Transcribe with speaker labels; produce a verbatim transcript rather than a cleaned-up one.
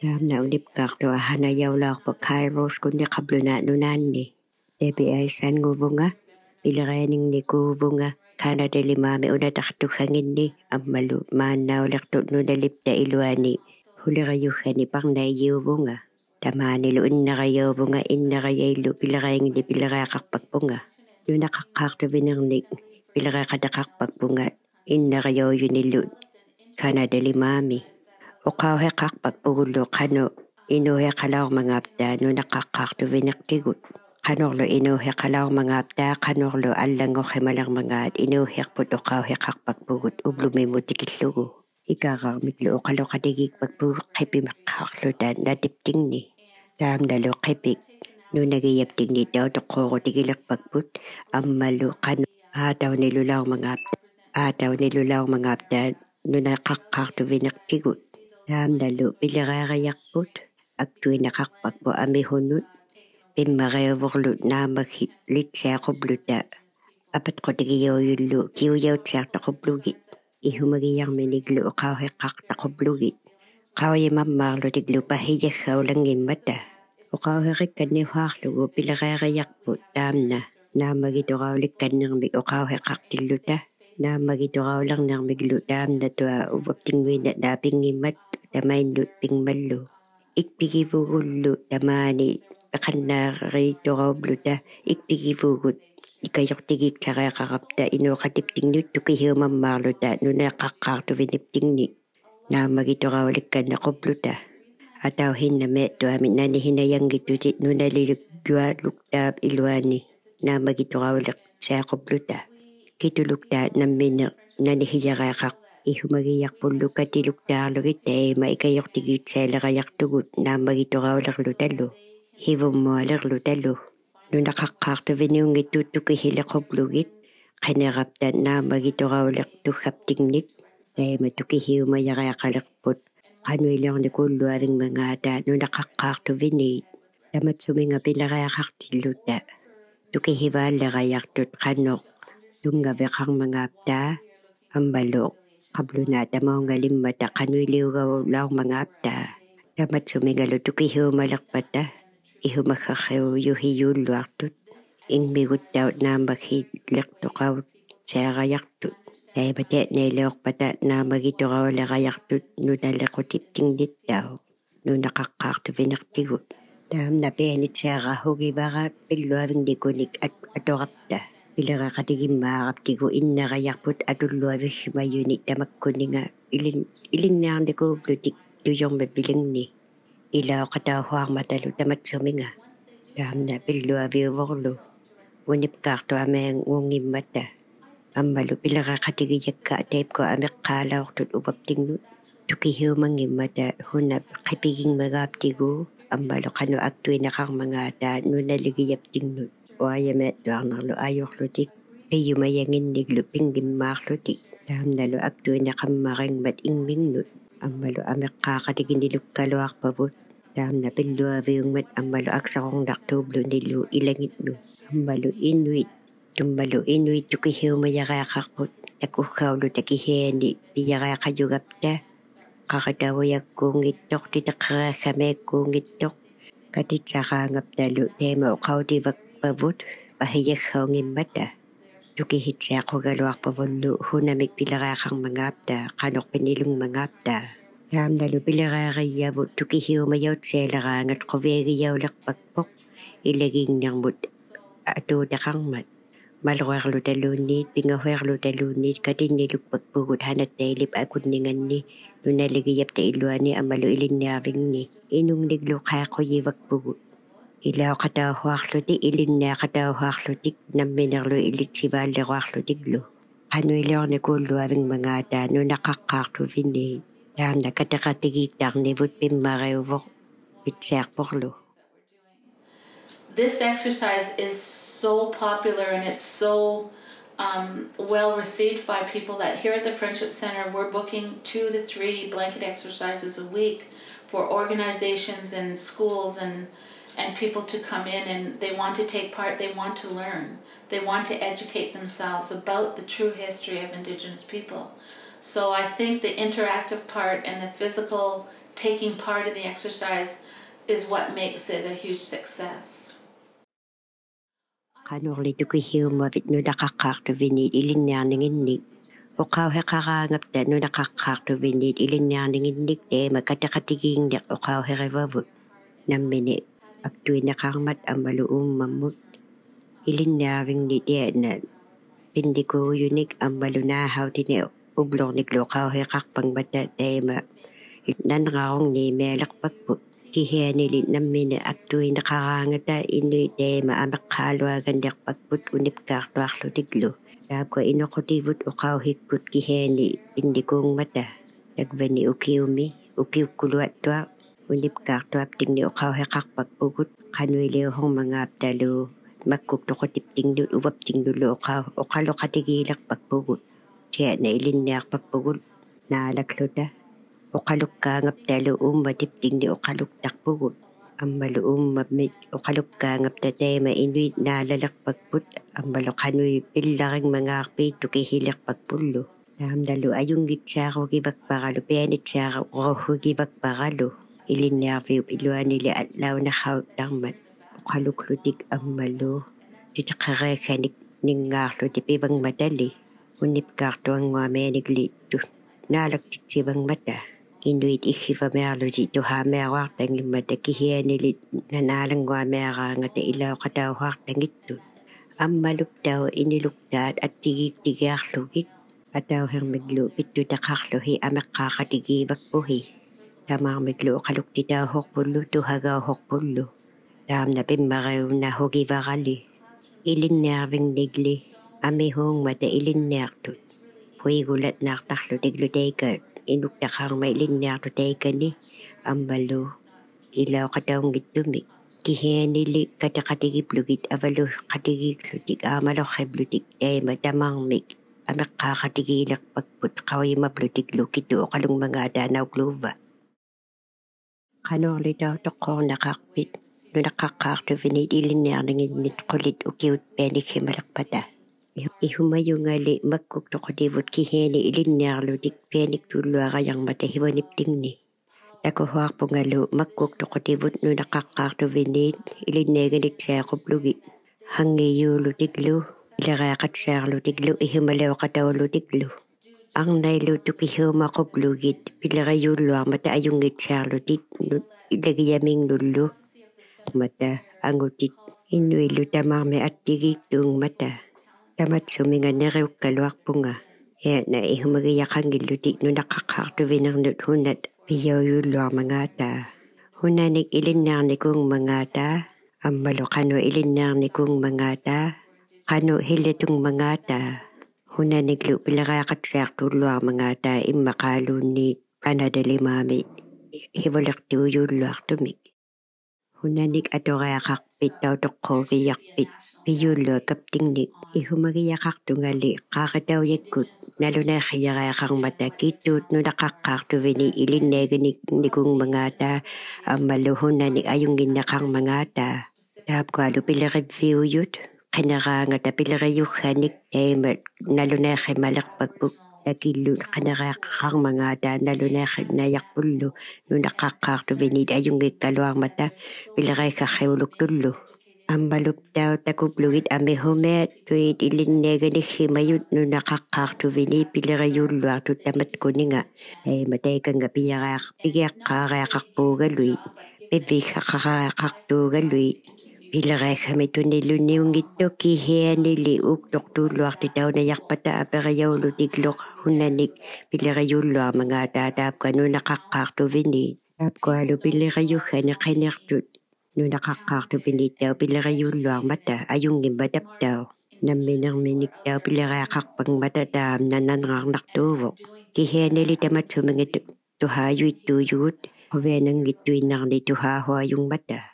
Speaker 1: Dam na unip kakto hanayaw lak pa kairos kundi kablo na nunan ni. Debi ay san nguvunga. Ilarening ni kuvunga. Kana deli mami unatakto hangin ni. Amalu manaw lakto nunalip da iluani. Huli rayuhan ni pang naiyubunga. Tama niluun na kayo bunga in na kayaylo pilarayang di pilarakak pagpunga. Nung nakakakto binarnig pilarakadakak pagpunga in na kayo yun nilun. Kana deli mami. O kau he kak pagpulo kano ino he kalaw mga apda no nakakakto vinaktigut. Kanorlo ino he kalaw mga apda kanorlo alang o kemalang mga at ino he put o kau he kak pagpugut ublume mo tikitlugo. Ikakak miklo o kalaw kadigig pagpugut kipi makaklo dan na dipting ni. Dam dalo kipik no nagiyapting ni daw to koro tigilak pagput amalo kano ataw nilulaw mga apda. Ataw nilulaw mga apda no nakakakto vinaktigut. Dam dalo pilararayakput agtuin nakakpagpo amihunut pimarayavurlut na maghitlit sa kubluta apat ko tigiyaw yunlo kiuyaw sa takublugit ihumagiyang miniglo o kau hekak takublugit kau yamamarlo tiglo pahiyakaw lang imata o kau herikan ni huaklo pilararayakput dam na na magituraw likan ng mig o kau hekak tiluta na magituraw lang ng migludam na tuwa ubapting winat na pingimat damay nut ping malo. Ikpigivugullo damani kanari turaw bluta ikpigivugut. Ikayok tigik sa kakakapta ino katipting nut tukihiw mamarlo da no nakakakto vinipting ni na magituraw likan na kubluta. Ataw hiname to amin na nihinayang gitutit no nalilugdwa luktab ilwani na magituraw lik sa kubluta. Kitulukta na minak na nihiyakakak ihumagiyak pulo katilukta lugit ay maikayok tigit sa lakayak tugut na magituraw laklutalo. Hivom mo laklutalo. No nakakakto vinyong itutuki hilakop lugit kanaraptan na magituraw laktukap tingnik ay matukihiw mayakakalakpot kanuilang nikulo aring mga ata no nakakakto vinid damat suminga pilakayakak tiluta. Tukihiwa lakayak tut kanok Dunggabekang mga apta, ang balok, kablo na tamaw nga limata kanuiliw law mga apta. Damat sumingalo tukihiw malakpata, iho makakaw yuhiyul luaktut, ing migut daw na maghidlak tukaw sa kayaktut. Dahil batet na ilawak pata na magitukaw la kayaktut no nalakotip tingdit daw, no nakakakto vinaktigut. Dam na penit sa kahugi baka piluaring dikunik at atorapta. Pilara katigim maaraptigo inna kayakput adulluawi mayunit tamak kuninga ilin ilin na ang deko blutik tuyong mabiling ni ilaw katahuang matalo tamat suminga dam na piluawi vorlo unip kakto ameng ngungim mata amalo pilara katigiyak ka tape ko amek kalaw tut upap tingnut tukihiw mangim mata hunap kipiging magaptigo amalo kano aktuin nakang mga ata no naligiyap tingnut Waya met doang nalo ayok lutik. Ayo mayangin nigluping gimak lutik. Dam nalo akto na kamaring mat ingming nut. Amalo amek kakatigin niluk kalawak pabut. Dam na pilwa yung mat amalo aksakong daktublo nilu ilangit no. Amalo inuit. Tumbalo inuit tukihiw mayakakakput. Nakukaw lutakiheni. Piyakakayugap ta. Kakadawayak kong itok titakakame kong itok. Katit sa kangap nalo tema o kaw divak pabut pahiyak haw ngimata. Tukihit siya ko galawak pavolo hunamik pilarakang mga apta kanok pinilong mga apta. Ram nalo pilarakayabot tukihiw mayawt siya larang at koveriyaw lakpagpok ilaging niyang mut ato dakang mat. Malwarlo talunit, pingawarlo talunit, katinilog pagpugot hanat na ilip akuningan ni nunaligayap ta iluan ni amalo ilinawing ni inong niglo kaya ko yiwag pugot. Ilaw katawaklo di ilin na katawaklo dik na minarlo ilit si valawaklo diglo. Ano ilaw na kulo aring mga ata no nakakaklo vinay. Dam na katakatigitak ni vut pimarayovok pitsak porlo.
Speaker 2: This exercise is so popular and it's so um, well received by people that here at the Friendship Center we're booking two to three blanket exercises a week for organizations and schools and and people to come in and they want to take part, they want to learn, they want to educate themselves about the true history of Indigenous people. So I think the interactive part and the physical taking part in the exercise is what makes it a huge success.
Speaker 1: Kanor lito kihilmavit no nakakakto vinit ilinyaningin o kauhe karangap da no nakakakto vinit ilinyaningin te magkatakatiging dak o kauhe revavut namini aptuin nakangmat ang maluum mamut ilinyaving ni na pindi ko unik ang malunahaw tini ublong ni glo kauhe kakpang bata tema nanraong ni melak pagput kihe nilit namin na aptuin nakarangata inuit eh maamak kalwa gandak pagput unip kartuak lo tiglo. Dab ko inokotivut o kauhikut kihe ni hindi kong mata. Nagvani ukiumi, ukiw kuluat tuak, unip kartuak ting ni o kauhikak pagpugut. Kanoy leo hong mga aptalo, magkuk to ko tipting dut uwap ting dulo o kaw, o kalo katigilak pagpugut. Siya na ilinyak pagpugut, naalaklo ta. O kaluk ka ngap talo umatip ting di o kaluk takpugut. Ang maluum mabmit o kaluk ka ngap tatay mainuit na lalak pagput. Ang balokanoy pilaring mga akpi tukihilak pagpulo. Nahamdalo ayong gitsaro gibak paralo penit saro roho gibak paralo. Ilinyaviw iluan nila at law na kaut tangmat. O kaluk lutik ang malo. Dito karekanik ningaklo tipibang madali. Unip karto ang wamenig lito. Nalak titsibang mata. Inuit ikiva merlo dito ha merwak tang limata kihiya nilit nanalang wa mera nga ta ilaw katawak tang ito. Ang maluktaw iniluktat at tigig-tigak lugit. Ataw hang maglupit do takaklohi amak kakatigibak buhi. Tamang maglo kalukti daw hokpulo to hagaw hokpulo. Tam na pimbaraw na hogi vakali. Ilin nerving nigli. Amihong mata ilin nertut. Puy gulat naktaklo tiglo dekat. Inuk takang may linya to take ni ambalo ilaw katawang gitumik kihe nili katakatigi plugit avalo katigi klutik amalo keblutik ay matamang mik amak kakatigilak pagput kaway maplutik lukit do kalung mga danaw kluva kanor litaw tokong nakakpit no nakakakto vinit ilinya nangin nit kulit ukiwit penik himalakpata Ihumayo ngali magkuk to kodivot kiheni ilinyar ludik penik tulwa kayang matahiwanip ting ni. Nakuhuak po ngalo magkuk to kodivot no nakakak to vinit ilinneganit sa kuplugit. Hangiyo ludiglo, ilarakat sa ludiglo ihumalaw kataw ludiglo. Ang nailo to kihuma kuplugit pilarayo luang mata ayungit sa ludig ilagiyaming lulo. Mata ang utit inuilo tamang may at tigitong mata. Tamat suminga naraw kalwak po nga. E na ihumagayak ang gilutik no nakakakto vinang nut hunat piyaw yulo ang mga ta. Hunanik ilinar ni kong mga ta. Ang malokano ilinar ni kong mga ta. Kano hiletong mga ta. Hunanik lu pilarakat sakto lo ang mga ta imakalo ni panadali mami. Hiwalak tiyo yulo ak tumik. Hunanik ato kaya kakpit daw to ko biyakpit. Piyulo kaptingnik ihumagiyakak tungali kakataw yakut nalo na kayakakang mata kitut no nakakak to vini ilinneganik ni kong mga ta ang maluhon na ni ayong ginakang mga ta. Tahap ko alo pilareview yut kanaranga ta pilarayukanik eh nalo na kay malakpagpuk nakilo kanakakang mga ta nalo na nayakpulo no nakakak to vini ayong gikalawang mata pilaray kakayulok tulo. Ang balup daw takuplugit ame homet tuit ilinnega ni himayut no nakakak to vini pilirayul luar to tamat ko ni nga. Ay matay kang gapiyak piyak kakakak po galuit. Bebik kakakak to galuit. Pilaray kami to niluniwng ito kihe niliuk doktor luar titaw na yakpata aperayaw lutiglok hunanik pilirayul luar mga tatap ka no nakakak to vini. Tap ko alo pilirayukan na kanyartut. No nakakak to vinit daw pilarayo luang mata ayong gimbadap daw. Naminang minik daw pilarakak pang matadam na nanrang naktuwok. Kihe nilitamat sumangit tuhayo ituyut. Huwenang ituin nang nituhaho yung mata.